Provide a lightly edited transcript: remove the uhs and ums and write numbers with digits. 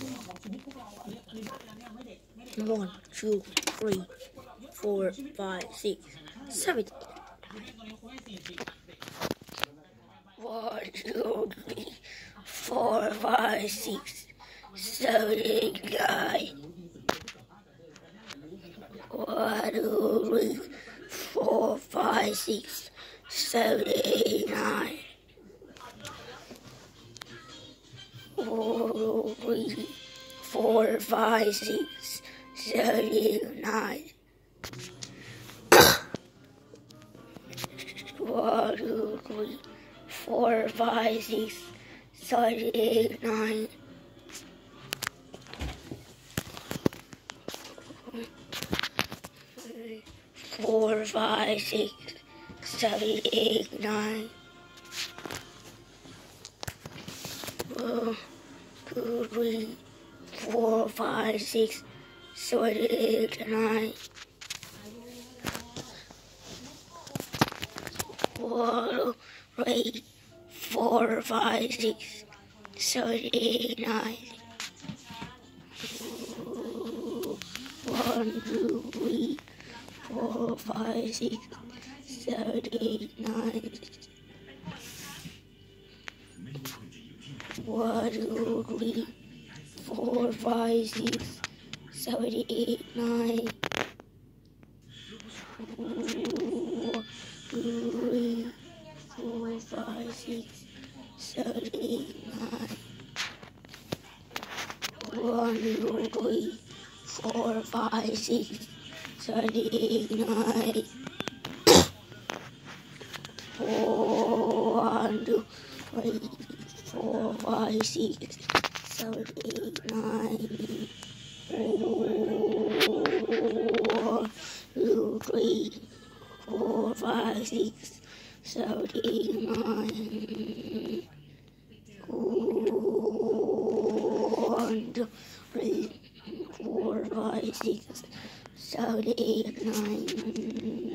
1, 2, 3, 4, 5, 6, 7. 1, 2, 3, 4, 5, 6, 7, 8, 9. 1, 2, 3, 4, 5, 6, 7, 8, 9. 1, 2, 3, 4, 5, 6, 7, 8, 9. 1, 2, 3, 4, 5, 6, 7, 8, 9. 4, 5, 6, 7, 8, 9. 1, 2, 3, 4, 5, 6, 7, 8, 9. 1, 2, 3, 4, 5, 6, 7, 8, 9. 1, 2, 3, 4, 5, 6, 7, 8, 9. 1, 2, 3, 4, 5, 6, 7, 8, 9. 1, 2, 3, 4, 5, 6, 7, 8, 9. 1, 2, 3, 4, 5, 6, 7, 8, 9. 1, 2, 3, 4, 5, 6, 7, 8, 9. 1, 2, 3, 4, 5, 6, 7, 8, 9. 1, 2, 3, 4, 5, 6, 7, 8, 9.